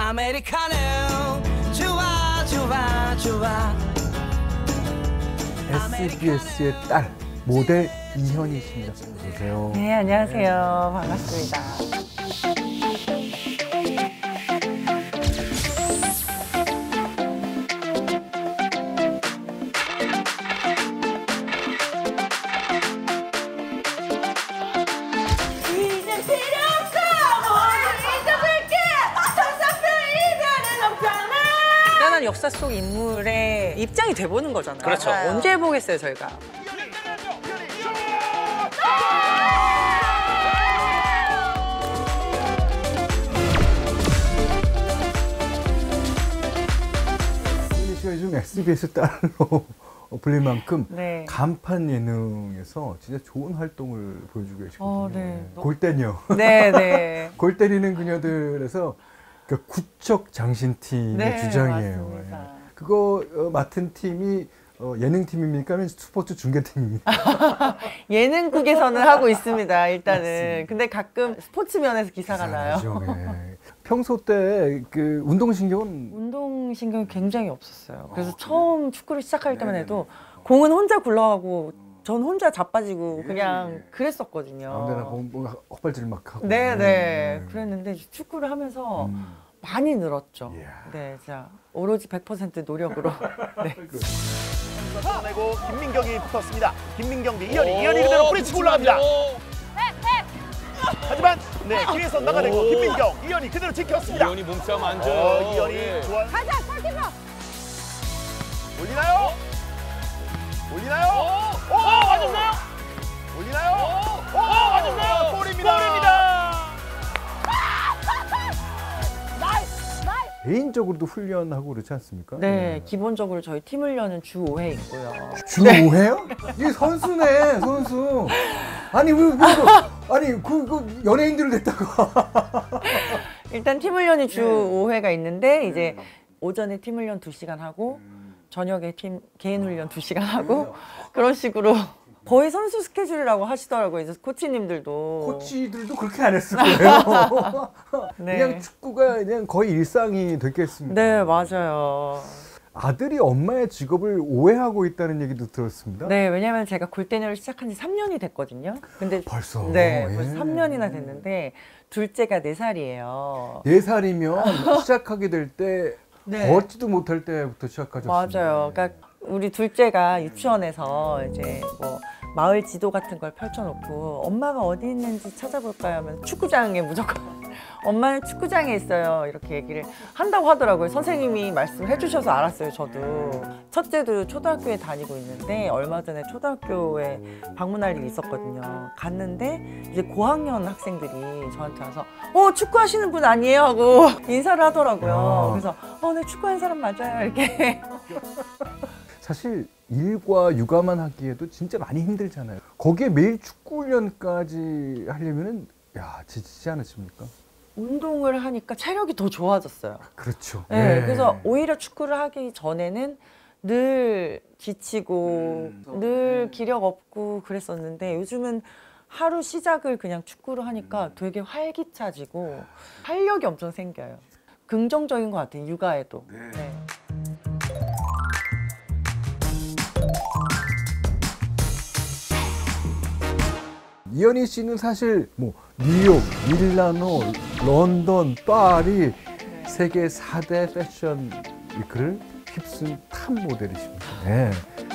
아메리카노 좋아 좋아 좋아. SBS의 딸 모델 이현희 씨입니다. 안녕하세요. 네, 안녕하세요. 반갑습니다. 대단한 역사 속 인물의 입장이 돼보는 거잖아요. 그렇죠. 언제 해보겠어요, 저희가. 이현희 씨가 요즘 SBS 딸로 불릴 만큼 네. 간판 예능에서 진짜 좋은 활동을 보여주고 계시거든요. 네. 골대녀. 네, 네. 골 때리는 그녀들에서 그 구척 장신팀의 네, 주장이에요. 맞습니다. 예. 그거 맡은 팀이 예능팀입니까? 아니면 스포츠 중계팀입니까? 예능국에서는 하고 있습니다, 일단은. 맞습니다. 근데 가끔 스포츠면에서 기사가 나요. 나죠, 예. 평소 때 그 운동신경은 운동신경이 굉장히 없었어요. 그래서 처음 축구를 시작할 때만 해도 공은 혼자 굴러가고 전 혼자 자빠지고 그냥 그랬었거든요. 아무데나 뭔가 헛발질 막 하고. 네네. 그랬는데 축구를 하면서 많이 늘었죠. 이야. 네, 자 오로지 100% 노력으로. 네. 내고 김민경이 붙었습니다. 김민경 대 이현희. 이현희 그대로 뿌리치고 올라갑니다. 하지만 네 뒤에서 나가내고 김민경. 이현희 그대로 지켰습니다. 이현희 몸싸움 안 줘요. 이현희 좋아요. 가자, 골키퍼! 올리나요? 올리나요? 오! 맞았나요? 올리나요? 오! 맞았나요? 골입니다. 개인적으로도 훈련하고 그렇지 않습니까? 네, 기본적으로 저희 팀 훈련은 주 5회 있고요. 주 5회요? 이게 선수네, 선수. 아니, 그 연예인들 됐다가. 일단 팀 훈련이 주 5회가 있는데 이제 오전에 팀 훈련 2시간 하고 저녁에 개인 훈련 2시간 하고 그런 식으로 거의 선수 스케줄이라고 하시더라고요. 이제 코치님들도. 코치들도 그렇게 안 했을 거예요. 네. 그냥 축구가 그냥 거의 일상이 됐겠습니다. 네, 맞아요. 아들이 엄마의 직업을 오해하고 있다는 얘기도 들었습니다. 네, 왜냐면 제가 골대녀를 시작한 지 3년이 됐거든요. 근데 벌써? 네, 예. 벌써 3년이나 됐는데 둘째가 4살이에요. 4살이면 시작하게 될 때 네. 걷지도 못할 때부터 시작하셨습니다. 맞아요. 그러니까 우리 둘째가 유치원에서 이제 뭐 마을 지도 같은 걸 펼쳐놓고 엄마가 어디 있는지 찾아볼까요? 하면 축구장에 무조건 엄마는 축구장에 있어요. 이렇게 얘기를 한다고 하더라고요. 선생님이 말씀해 주셔서 알았어요. 저도. 첫째도 초등학교에 다니고 있는데 얼마 전에 초등학교에 방문할 일이 있었거든요. 갔는데 이제 고학년 학생들이 저한테 와서 축구하시는 분 아니에요? 하고 인사를 하더라고요. 그래서 네, 축구하는 사람 맞아요. 이렇게. 사실 일과 육아만 하기에도 진짜 많이 힘들잖아요. 거기에 매일 축구 훈련까지 하려면은 지치지 않으십니까? 운동을 하니까 체력이 더 좋아졌어요. 그렇죠. 네, 그래서 오히려 축구를 하기 전에는 늘 지치고 늘 기력 없고 그랬었는데 요즘은 하루 시작을 그냥 축구로 하니까 되게 활기차지고 활력이 엄청 생겨요. 긍정적인 것 같아요, 육아에도. 네. 이현희 씨는 사실 뭐 뉴욕, 밀라노, 런던, 파리 세계 4대 패션 위크를 휩쓴 탑 모델이십니다. 네.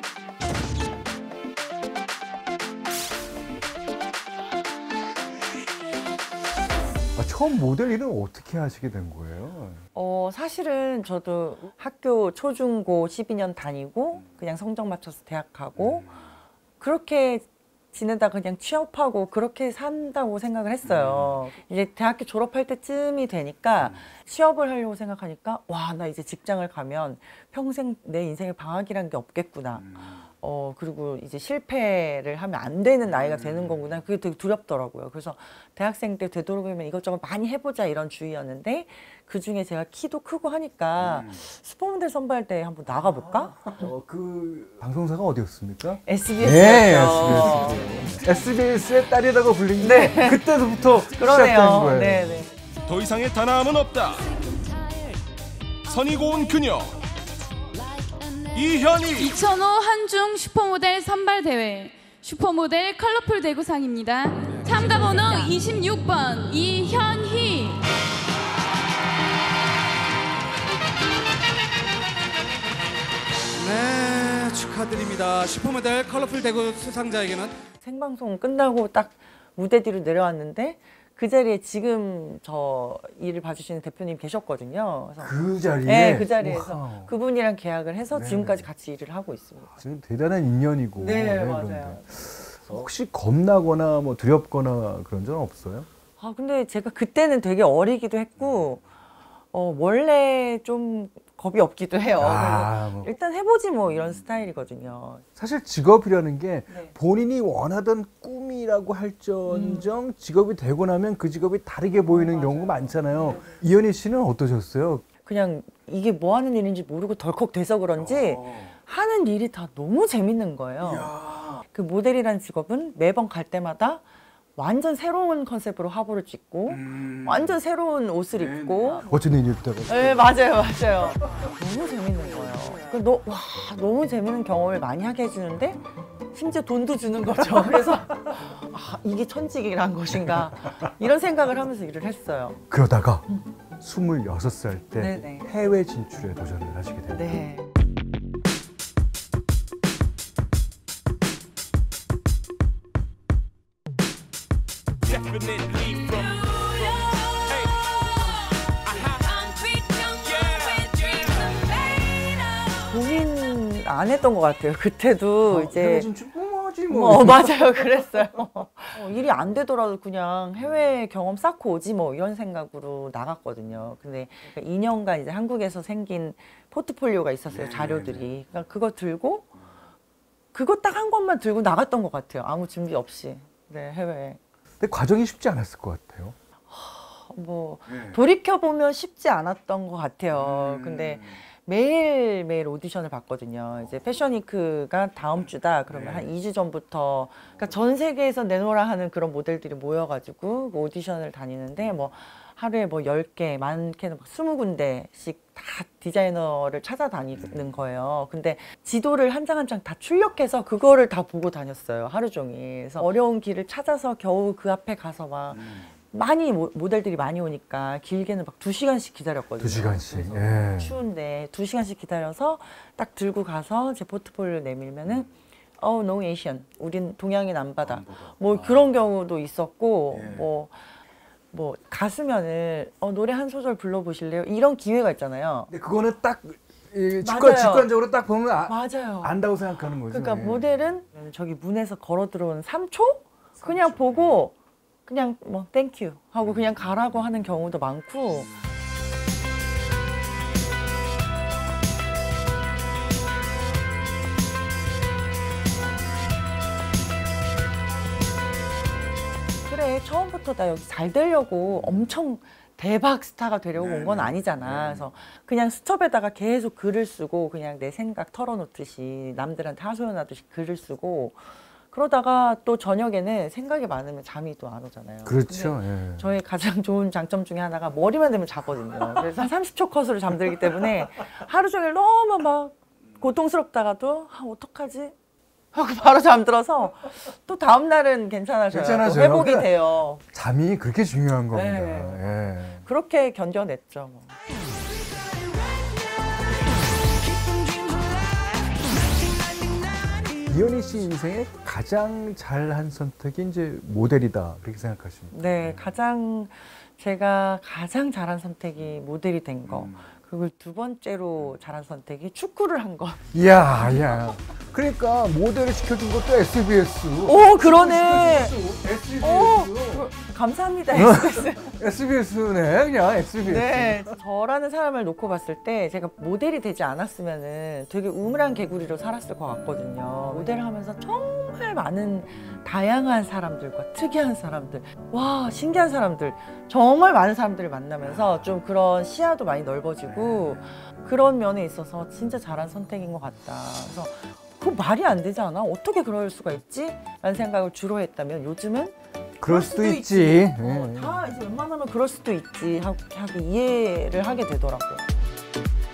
처음 모델 일은 어떻게 하시게 된 거예요? 사실은 저도 학교 초중고 12년 다니고 그냥 성적 맞춰서 대학 가고 그렇게 지내다 그냥 취업하고 그렇게 산다고 생각을 했어요. 이제 대학교 졸업할 때쯤이 되니까 취업을 하려고 생각하니까 나 이제 직장을 가면 평생 내 인생에 방학이란 게 없겠구나. 그리고 이제 실패를 하면 안 되는 나이가 되는 거구나. 그게 되게 두렵더라고요. 그래서 대학생 때 되도록이면 이것저것 많이 해보자 이런 주의였는데 그중에 제가 키도 크고 하니까 슈퍼모델 선발대회 한번 나가볼까? 그 방송사가 어디였습니까? SBS였죠. 네, SBS의 딸이라고 불리는데 그때부터 시작된 그러네요. 거예요. 네네. 더 이상의 단아함은 없다. 선이 고운 그녀 이현희. 2005 한중 슈퍼모델 선발대회 슈퍼모델 컬러풀 대구상입니다. 참가번호 26번 이현희. 네, 축하드립니다. 슈퍼모델 컬러풀 대구 수상자에게는 생방송 끝나고 딱 무대 뒤로 내려왔는데 그 자리에 지금 저 일을 봐주시는 대표님 계셨거든요. 그래서 그 자리에? 네, 그 자리에서 와우. 그분이랑 계약을 해서 네. 지금까지 같이 일을 하고 있습니다. 지금 대단한 인연이고. 네, 그런데. 맞아요. 혹시 겁나거나 뭐 두렵거나 그런 적은 없어요? 아, 근데 제가 그때는 되게 어리기도 했고, 원래 좀 겁이 없기도 해요. 그래서 뭐. 일단 해보지 뭐 이런 스타일이거든요. 사실 직업이라는 게 네. 본인이 원하던 꿈이라고 할지언정 직업이 되고 나면 그 직업이 다르게 보이는 경우가 많잖아요. 이현희 씨는 어떠셨어요? 그냥 이게 뭐 하는 일인지 모르고 덜컥 돼서 그런지 하는 일이 다 너무 재밌는 거예요. 그 모델이라는 직업은 매번 갈 때마다 완전 새로운 컨셉으로 화보를 찍고 완전 새로운 옷을 입고 어쩐 일이었다고? 네, 맞아요. 너무 재밌는 거예요. 와, 너무 재밌는 경험을 많이 하게 해주는데 심지어 돈도 주는 거죠. 그래서 이게 천직이란 것인가 이런 생각을 하면서 일을 했어요. 그러다가 26살 때 네네. 해외 진출에 도전을 하시게 됩니다. 네. 고민 안 했던 것 같아요. 그때도 이제 해외 진출 뿜어지 뭐. 맞아요. 그랬어요. 일이 안 되더라도 그냥 해외 경험 쌓고 오지 뭐 이런 생각으로 나갔거든요. 근데 2년간 이제 한국에서 생긴 포트폴리오가 있었어요. 자료들이. 그러니까 그거 들고 그거 딱 한 것만 들고 나갔던 것 같아요. 아무 준비 없이. 네, 해외에. 근데 과정이 쉽지 않았을 것 같아요. 뭐 돌이켜보면 쉽지 않았던 것 같아요. 근데 매일매일 오디션을 봤거든요. 이제 패션위크가 다음 주다 그러면 한 2주 전부터 그러니까 전 세계에서 내놓으라 하는 그런 모델들이 모여가지고 그 오디션을 다니는데 뭐 하루에 뭐 10개, 많게는 막 20군데씩 다 디자이너를 찾아다니는 거예요. 근데 지도를 한 장 한 장 다 출력해서 그거를 다 보고 다녔어요. 하루 종일. 그래서 어려운 길을 찾아서 겨우 그 앞에 가서 막 많이 모델들이 많이 오니까 길게는 막 2시간씩 기다렸거든요. 2시간씩. 그래서 예. 추운데 2시간씩 기다려서 딱 들고 가서 제 포트폴리오를 내밀면은 no Asian. 우린 동양인 안 받아. 뭐 그런 경우도 있었고 뭐 가수면은 노래 한 소절 불러보실래요? 이런 기회가 있잖아요. 근데 그거는 딱 맞아요. 직관적으로 딱 보면 맞아요. 안다고 생각하는 거죠. 그러니까 예. 모델은 저기 문에서 걸어 들어온 3초? 그냥 보고 그냥 뭐 땡큐 하고 그냥 가라고 하는 경우도 많고. 그래, 처음부터 나 여기 잘 되려고 엄청 대박 스타가 되려고 온 건 아니잖아. 그래서 그냥 수첩에다가 계속 글을 쓰고 그냥 내 생각 털어놓듯이 남들한테 하소연하듯이 글을 쓰고 그러다가 또 저녁에는 생각이 많으면 잠이 또 안 오잖아요. 그렇죠. 예. 저의 가장 좋은 장점 중에 하나가 머리만 대면 자거든요. 그래서 한 30초 컷으로 잠들기 때문에 하루 종일 너무 막 고통스럽다가도 어떡하지? 하고 바로 잠들어서 또 다음 날은 괜찮아져요. 괜찮아져요. 또 회복이 그러니까 돼요. 잠이 그렇게 중요한 겁니다. 네. 예. 그렇게 견뎌냈죠. 뭐. 이현희 씨 인생에 가장 잘한 선택이 이제 모델이다 그렇게 생각하십니까? 네, 제가 가장 잘한 선택이 모델이 된 거. 그리고 두 번째로 잘한 선택이 축구를 한 거. 이야. 그러니까 모델을 시켜준 것도 SBS. 오, 그러네. SBS. 감사합니다, SBS. SBS네, 그냥 SBS. 네, 저라는 사람을 놓고 봤을 때 제가 모델이 되지 않았으면은 되게 우물한 개구리로 살았을 것 같거든요. 모델을 하면서 정말 많은 다양한 사람들과 특이한 사람들, 와, 신기한 사람들, 정말 많은 사람들을 만나면서 좀 그런 시야도 많이 넓어지고 그런 면에 있어서 진짜 잘한 선택인 것 같다. 그래서 그 말이 안 되지 않아? 어떻게 그럴 수가 있지? 라는 생각을 주로 했다면 요즘은 그럴 수도 있지. 다 이제 웬만하면 그럴 수도 있지 하고 이해를 하게 되더라고요.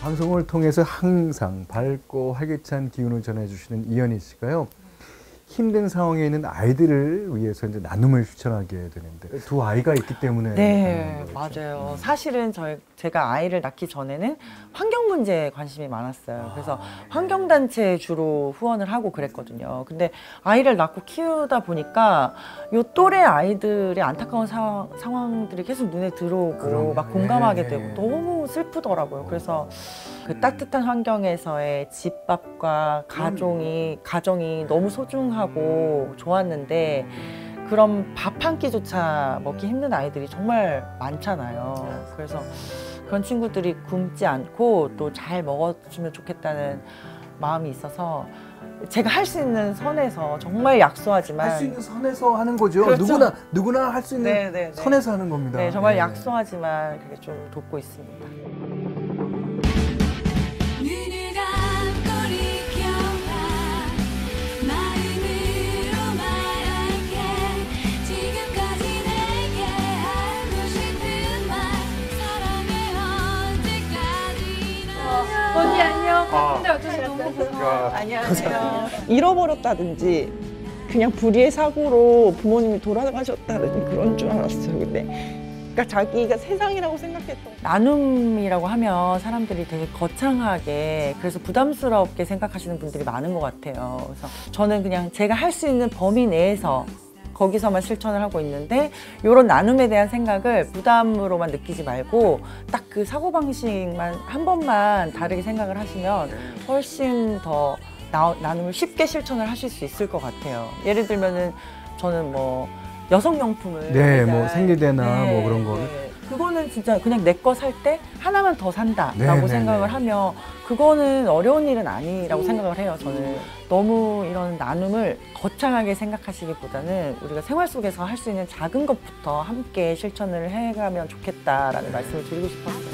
방송을 통해서 항상 밝고 활기찬 기운을 전해주시는 이현희 씨가요. 힘든 상황에 있는 아이들을 위해서 이제 나눔을 실천하게 되는데 두 아이가 있기 때문에 네, 그런 거죠. 맞아요. 사실은 제가 아이를 낳기 전에는 환경 문제에 관심이 많았어요. 그래서 환경단체에 주로 후원을 하고 그랬거든요. 근데 아이를 낳고 키우다 보니까 요 또래 아이들의 안타까운 상황들이 계속 눈에 들어오고 그럼요. 막 공감하게 예, 되고 예. 너무 슬프더라고요. 그래서 그 따뜻한 환경에서의 집밥과 가정이 너무 소중하고 좋았는데 그런 밥 한 끼조차 먹기 힘든 아이들이 정말 많잖아요. 그래서 그런 친구들이 굶지 않고 또 잘 먹어주면 좋겠다는 마음이 있어서 제가 할 수 있는 선에서 정말 약소하지만 할 수 있는 선에서 하는 거죠. 그렇죠. 누구나 할 수 있는 네, 네, 네. 선에서 하는 겁니다. 네, 정말 네. 약소하지만 그게 좀 돕고 있습니다. 눈을 감고 느껴봐 마음으로 말할게 지금까지 내게 하고 싶은 말 사랑해 언제까지나 언니 안녕 근데 어쩌지 너무 고마워 안녕하세요. 잃어버렸다든지 그냥 불의의 사고로 부모님이 돌아가셨다든지 그런 줄 알았어요. 근데 그러니까 자기가 세상이라고 생각했던 나눔이라고 하면 사람들이 되게 거창하게 그래서 부담스럽게 생각하시는 분들이 많은 것 같아요. 그래서 저는 그냥 제가 할 수 있는 범위 내에서 거기서만 실천을 하고 있는데 이런 나눔에 대한 생각을 부담으로만 느끼지 말고 딱 그 사고방식만 한 번만 다르게 생각을 하시면 훨씬 더 나눔을 쉽게 실천을 하실 수 있을 것 같아요. 예를 들면은 저는 뭐 여성용품을 네, 뭐 생리대나 뭐 그런 거를. 그거는 진짜 그냥 내 거 살 때 하나만 더 산다라고 네, 네, 생각을 네. 하면 그거는 어려운 일은 아니라고 생각을 해요. 저는 너무 이런 나눔을 거창하게 생각하시기보다는 우리가 생활 속에서 할 수 있는 작은 것부터 함께 실천을 해가면 좋겠다라는 말씀을 드리고 싶었어요.